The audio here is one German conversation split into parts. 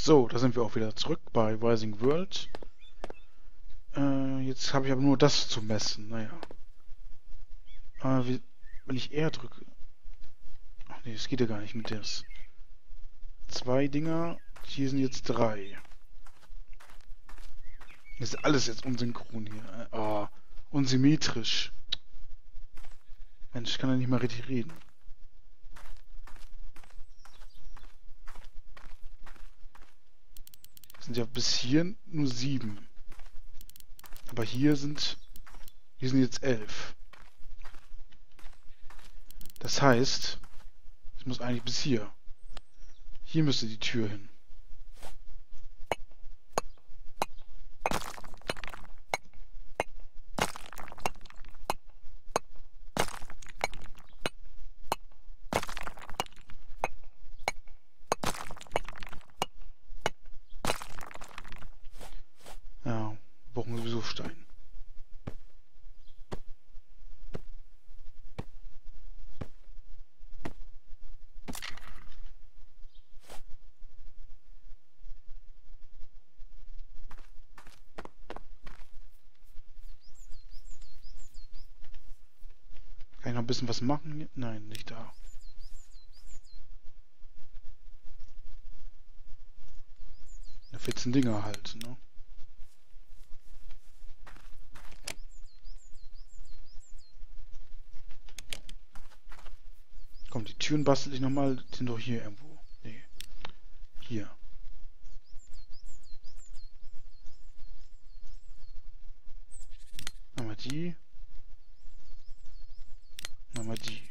So, da sind wir auch wieder zurück bei Rising World. Jetzt habe ich aber nur das zu messen. Naja. Wenn ich R drücke. Ach nee, das geht ja gar nicht mit das. Zwei Dinger. Hier sind jetzt drei. Das ist alles jetzt unsynchron hier. Unsymmetrisch. Mensch, ich kann ja nicht mal richtig reden. Das sind ja bis hier nur 7. Aber hier sind jetzt 11. Das heißt, ich muss eigentlich bis hier. Hier müsste die Tür hin. Ja, wir brauchen sowieso Stein. Kann ich noch ein bisschen was machen? Nein, nicht da. Ja, 14 Dinger halt, ne? Komm, die Türen bastel ich nochmal. Die sind doch hier irgendwo. Nee. Hier. Einmal die. Einmal die.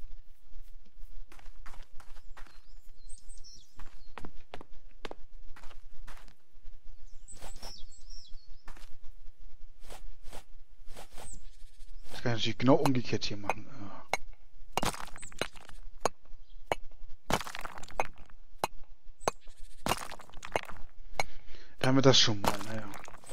Das kann ich natürlich genau umgekehrt hier machen. Da haben wir das schon mal, naja.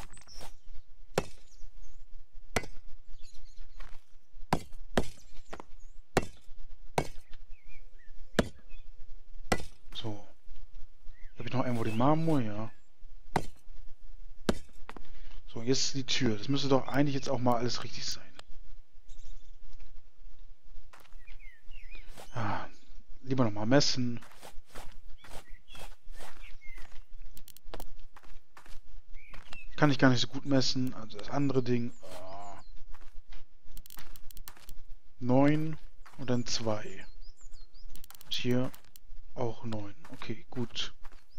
So. Habe ich noch irgendwo den Marmor? Ja. So, jetzt die Tür. Das müsste doch eigentlich jetzt auch mal alles richtig sein. Lieber nochmal messen. Kann ich gar nicht so gut messen. Also das andere Ding. 9 und dann 2. Und hier auch 9. Okay, gut.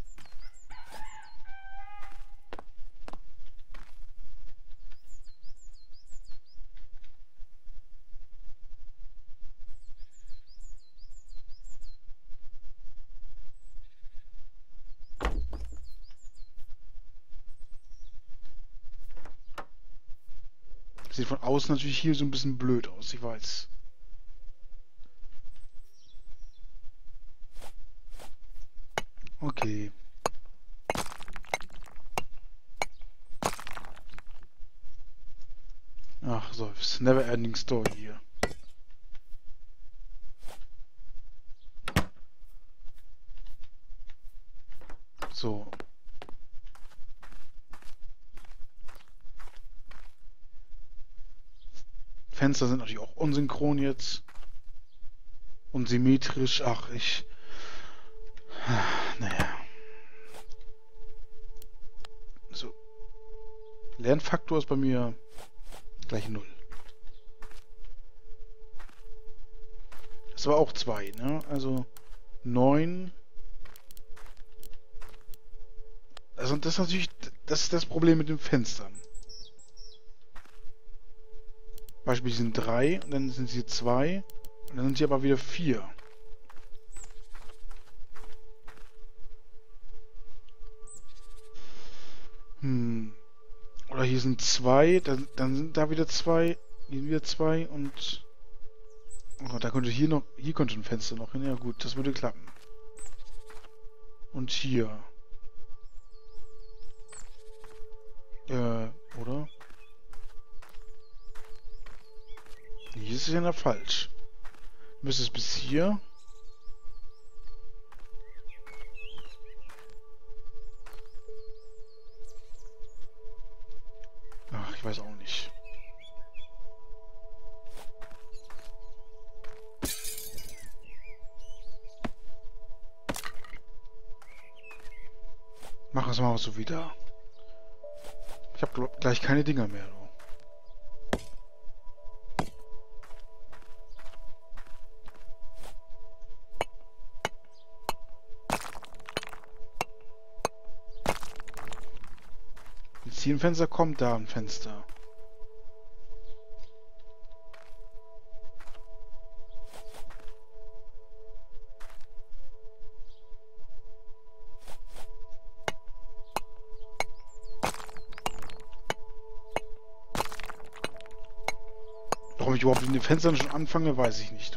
Sieht von außen natürlich hier so ein bisschen blöd aus, ich weiß. Okay. Ach so, it's never ending story hier. So. Fenster sind natürlich auch unsynchron jetzt. Unsymmetrisch. Ach, naja. So. Lernfaktor ist bei mir gleich 0. Das war auch 2, ne? Also 9. Also das ist natürlich, das ist das Problem mit den Fenstern. Beispiel sind 3 und dann sind sie 2 und dann sind sie aber wieder 4. Oder hier sind 2, dann sind da wieder 2, hier wieder 2 und oh, da könnte hier könnte ein Fenster noch hin. Ja gut, das würde klappen. Und hier. Oder? Hier ist es ja falsch. Müsste es bis hier. Machen wir es mal so wieder. Ich habe gleich keine Dinger mehr. Du. Jetzt hier ein Fenster kommt, da ein Fenster. Warum ich überhaupt mit den Fenstern schon anfange, weiß ich nicht. Du.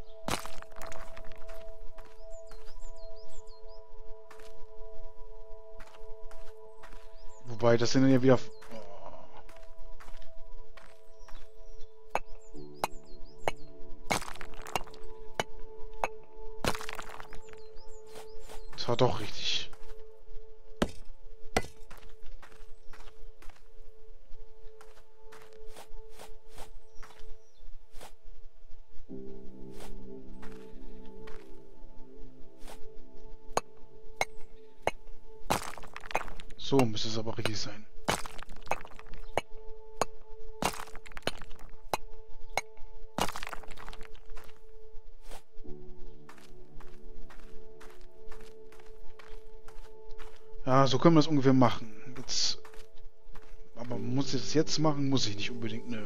Wobei, das sind dann ja wieder... Das war doch richtig. So müsste es aber richtig sein. Ja, so können wir das ungefähr machen. Jetzt, aber muss ich das jetzt machen? Muss ich nicht unbedingt, nö.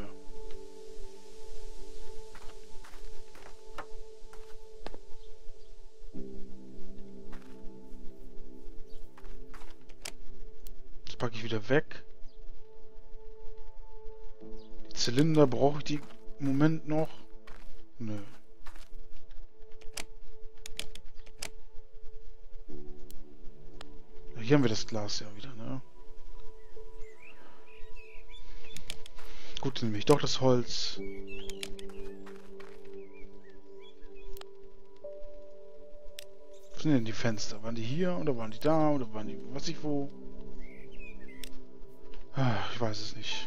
Das packe ich wieder weg. Die Zylinder brauche ich die im Moment noch? Nö. Hier haben wir das Glas ja wieder, ne? Gut, dann nehme ich doch das Holz. Wo sind denn die Fenster? Waren die hier oder waren die da oder waren die weiß ich wo? Ah, ich weiß es nicht.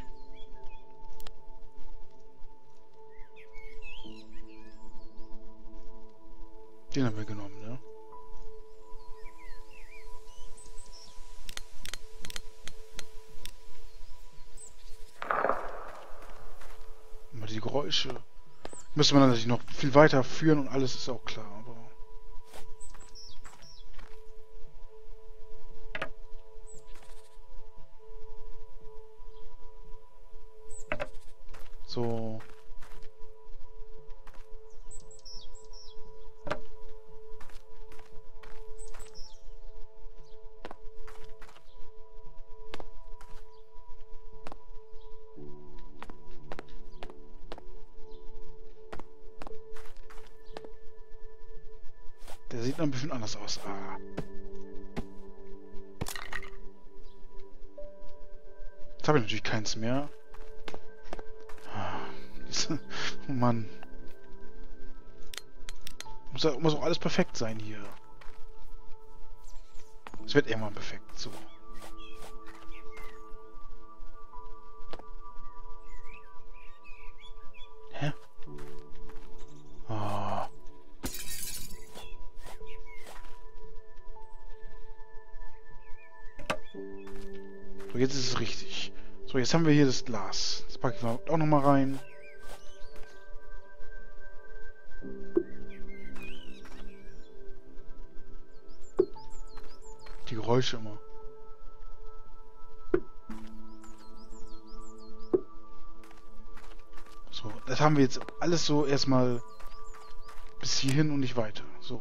Den haben wir genommen, ne? Immer die Geräusche. Müsste man natürlich noch viel weiter führen und alles ist auch klar, aber... So... Der sieht noch ein bisschen anders aus. Ah. Jetzt habe ich natürlich keins mehr. Ah, oh Mann. Muss auch alles perfekt sein hier. Es wird irgendwann perfekt. So. Hä? Ah. So, jetzt ist es richtig. So, jetzt haben wir hier das Glas. Das packe ich mal auch nochmal rein. Die Geräusche immer. So, das haben wir jetzt alles so erstmal bis hierhin und nicht weiter. So.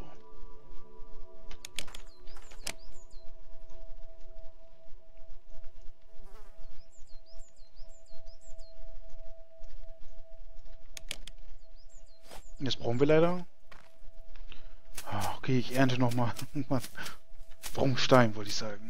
Jetzt brauchen wir leider... Ah, okay, ich ernte nochmal. Brauchen Stein, wollte ich sagen.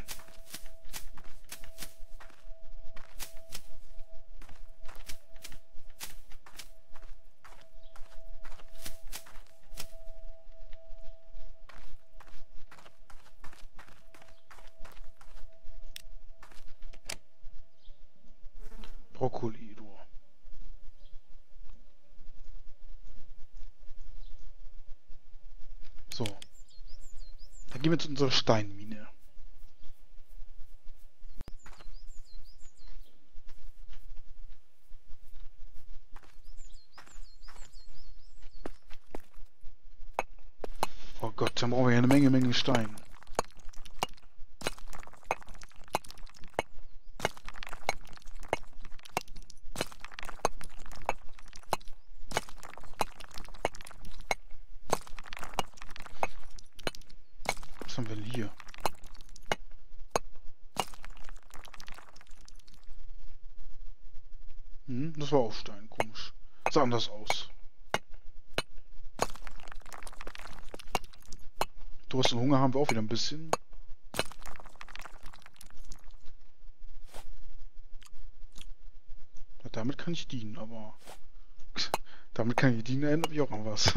Brokkoli, du. So. Dann gehen wir zu unserer Steinmine. Menge Stein. Was haben wir denn hier? Das war auch Stein, komisch. Sah anders aus. Durst und Hunger haben wir auch wieder ein bisschen. Ja, damit kann ich dienen, aber... damit kann ich dienen, erinnert mich auch an was.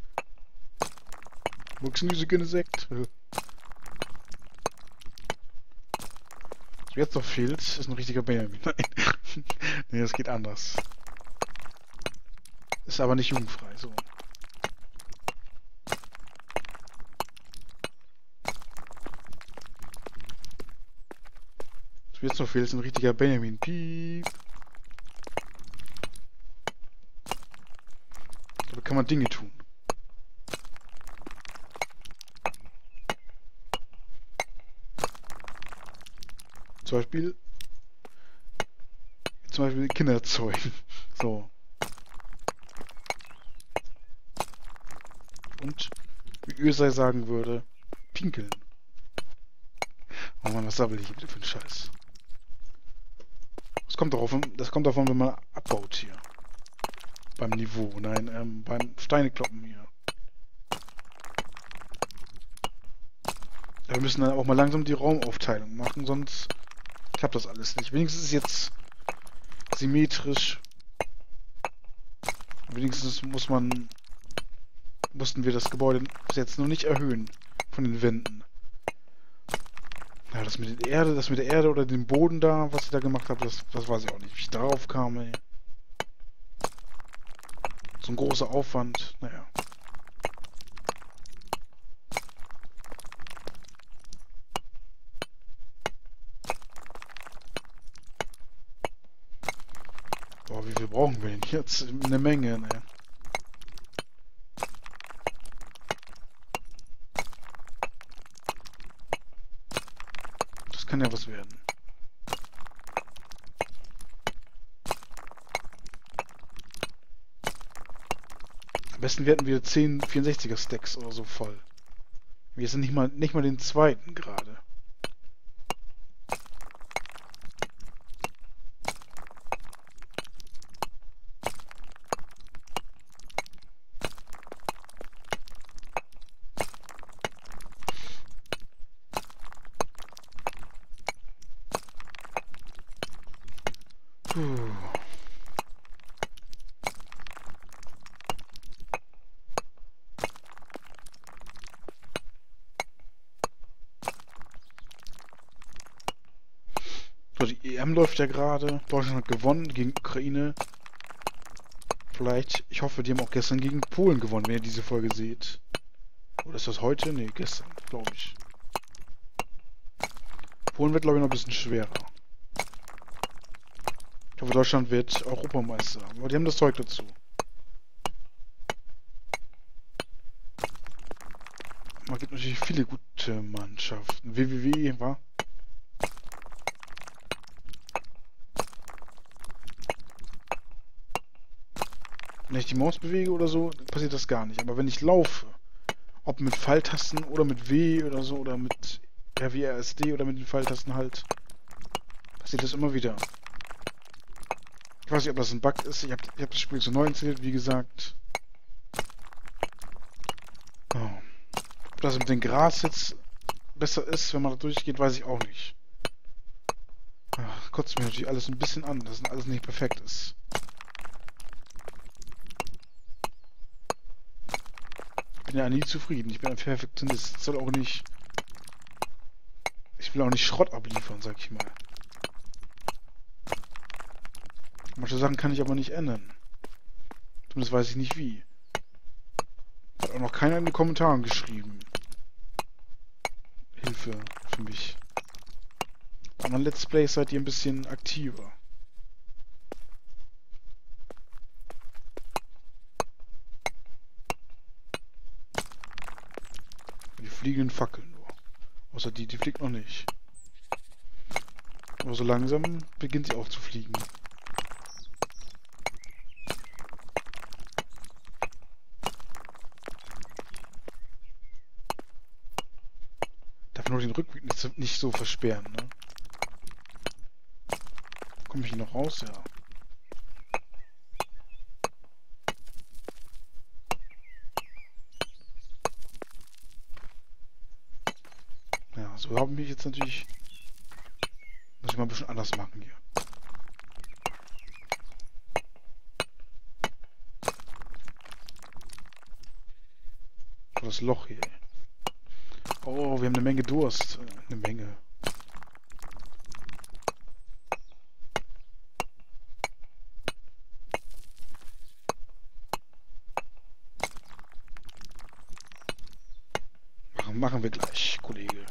Wuchsen diese Sekt. Was jetzt noch fehlt, ist ein richtiger Benjamin. Nein. Nee, das geht anders. Ist aber nicht jugendfrei, so. Was jetzt noch fehlt, ist ein richtiger Benjamin. Piep. Damit kann man Dinge tun. Zum Beispiel Kinder zeugen. So. Und, wie Ösei sagen würde, pinkeln. Oh Mann, was sabbel ich hier bitte für einen Scheiß? Das kommt davon, wenn man abbaut hier. Beim Niveau. Nein, beim Steinekloppen hier. Ja, wir müssen dann auch mal langsam die Raumaufteilung machen, sonst klappt das alles nicht. Wenigstens ist es jetzt symmetrisch. Wenigstens mussten wir das Gebäude bis jetzt noch nicht erhöhen von den Wänden. Ja, das mit der Erde oder dem Boden da, was ich da gemacht habe, das weiß ich auch nicht, wie ich darauf kam, ey. So ein großer Aufwand, naja. Boah, wie viel brauchen wir denn jetzt? Eine Menge, ne? Das kann ja was werden. Am besten werden wir 10 64er Stacks oder so voll. Wir sind nicht mal den zweiten gerade. Puh. So, die EM läuft ja gerade. Deutschland hat gewonnen gegen Ukraine. Vielleicht, ich hoffe, die haben auch gestern gegen Polen gewonnen, wenn ihr diese Folge seht. Oder ist das heute? Ne, gestern, glaube ich. Polen wird, glaube ich, noch ein bisschen schwerer. Ich hoffe, Deutschland wird Europameister. Aber die haben das Zeug dazu. Man gibt natürlich viele gute Mannschaften. WWW, wa? Wenn ich die Maus bewege oder so, passiert das gar nicht. Aber wenn ich laufe, ob mit Pfeiltasten oder mit W oder so, oder mit RWRSD oder mit den Pfeiltasten halt, passiert das immer wieder. Ich weiß nicht, ob das ein Bug ist. Ich hab das Spiel zu neu installiert, wie gesagt. Oh. Ob das mit dem Gras jetzt besser ist, wenn man da durchgeht, weiß ich auch nicht. Ach, kotzt mir natürlich alles ein bisschen an, dass alles nicht perfekt ist. Ich bin ja nie zufrieden. Ich bin ein Perfektionist. Ich will auch nicht Schrott abliefern, sag ich mal. Manche Sachen kann ich aber nicht ändern. Zumindest weiß ich nicht wie. Hat auch noch keiner in den Kommentaren geschrieben. Hilfe für mich. Bei anderen Let's Plays seid ihr ein bisschen aktiver. Die fliegenden Fackeln nur. Außer die fliegt noch nicht. Aber so langsam beginnt sie auch zu fliegen. Darf nur den Rückweg nicht so versperren, ne? Komme ich hier noch raus? Ja. Ja, so haben wir jetzt natürlich... Muss ich mal ein bisschen anders machen hier. Oh, das Loch hier. Oh, wir haben eine Menge Durst. Eine Menge. Machen wir gleich, Kollege.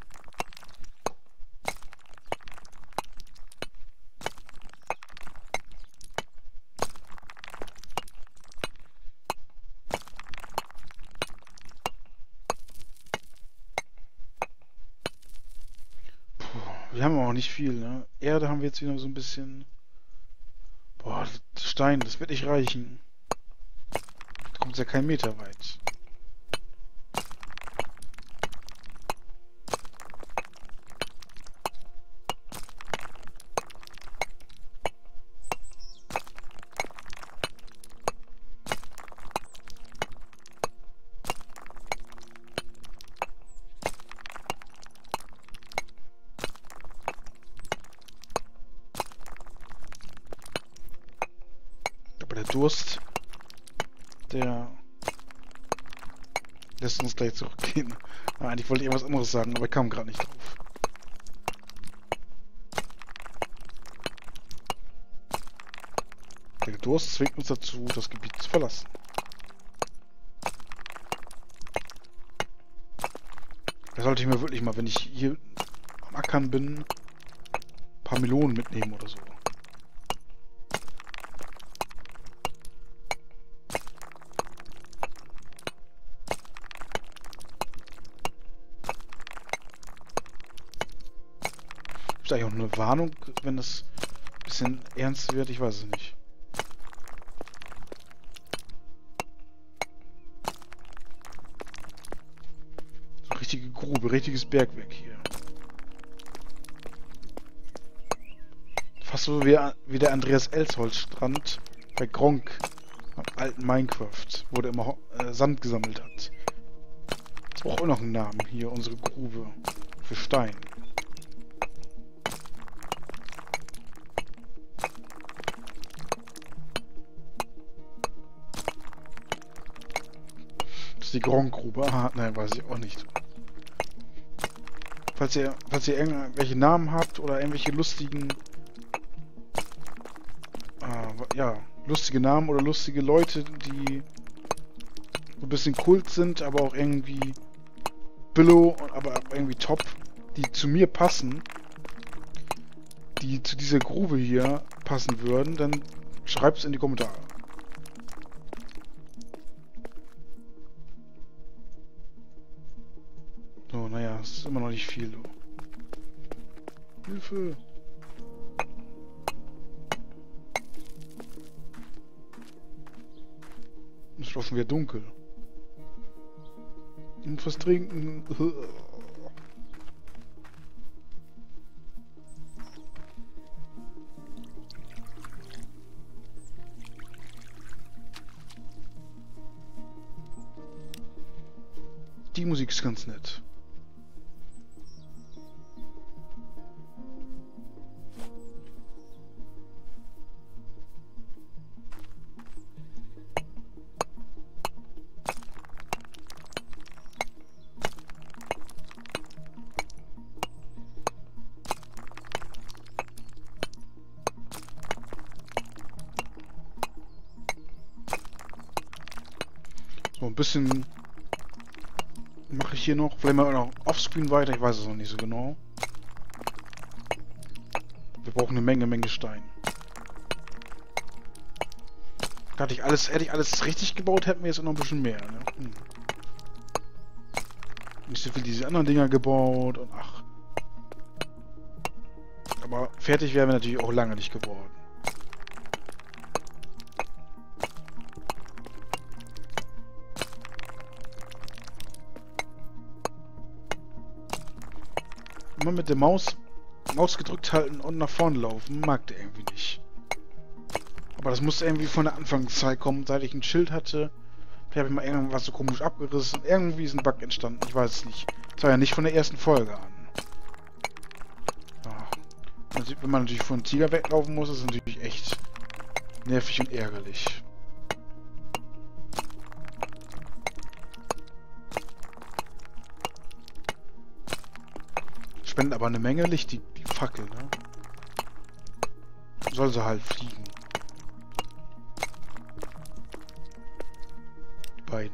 Wir haben auch nicht viel, ne? Erde haben wir jetzt wieder so ein bisschen. Boah, Stein, das wird nicht reichen. Da kommt ja kein Meter weit. Aber der Durst, der lässt uns gleich zurückgehen. Eigentlich wollte ich irgendwas anderes sagen, aber ich kam gerade nicht drauf. Der Durst zwingt uns dazu, das Gebiet zu verlassen. Da sollte ich mir wirklich mal, wenn ich hier am Ackern bin, ein paar Melonen mitnehmen oder so. Ist eigentlich auch eine Warnung, wenn es ein bisschen ernst wird? Ich weiß es nicht. So eine richtige Grube, richtiges Bergwerk hier. Fast so wie der Andreas Elsholz Strand bei Gronkh am alten Minecraft, wo der immer Sand gesammelt hat. Das braucht auch noch einen Namen hier, unsere Grube für Stein. Die Gronkh-Grube. Aha, nein, weiß ich auch nicht. Falls ihr irgendwelche Namen habt oder irgendwelche lustigen, ja, lustige Namen oder lustige Leute, die ein bisschen Kult sind, aber auch irgendwie Billo, aber irgendwie top, die zu mir passen, die zu dieser Grube hier passen würden, dann schreibt es in die Kommentare. So, naja, es ist immer noch nicht viel. Du. Hilfe! Es ist doch schon wieder dunkel. Und was trinken? Die Musik ist ganz nett. So, ein bisschen mache ich hier noch. Vielleicht mal noch offscreen weiter, ich weiß es noch nicht so genau. Wir brauchen eine Menge Stein. Hätte ich alles richtig gebaut, hätten wir jetzt noch ein bisschen mehr. Ne? Nicht so viel diese anderen Dinger gebaut und ach. Aber fertig wären wir natürlich auch lange nicht geworden. Immer mit der Maus gedrückt halten und nach vorne laufen, mag der irgendwie nicht. Aber das muss irgendwie von der Anfangszeit kommen, seit ich ein Schild hatte. Vielleicht habe ich mal irgendwas so komisch abgerissen. Irgendwie ist ein Bug entstanden, ich weiß es nicht. Das war ja nicht von der ersten Folge an. Ja. Wenn man natürlich von einem Tiger weglaufen muss, ist es natürlich echt nervig und ärgerlich. Spendet aber eine Menge Licht, die Fackel, ne? Soll sie halt fliegen. Die beiden.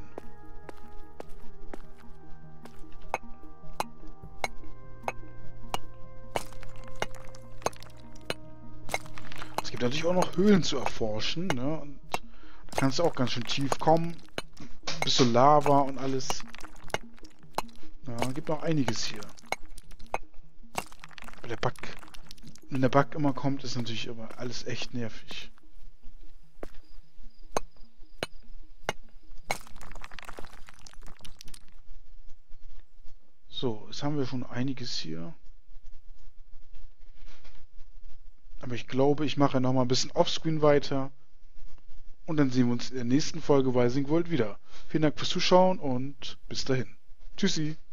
Es gibt natürlich auch noch Höhlen zu erforschen, ne? Und da kannst du auch ganz schön tief kommen. Bis zu Lava und alles. Ja, gibt noch einiges hier. Aber der Bug, wenn der Bug immer kommt, ist natürlich aber alles echt nervig. So, jetzt haben wir schon einiges hier. Aber ich glaube, ich mache noch mal ein bisschen offscreen weiter. Und dann sehen wir uns in der nächsten Folge Rising World wieder. Vielen Dank fürs Zuschauen und bis dahin. Tschüssi.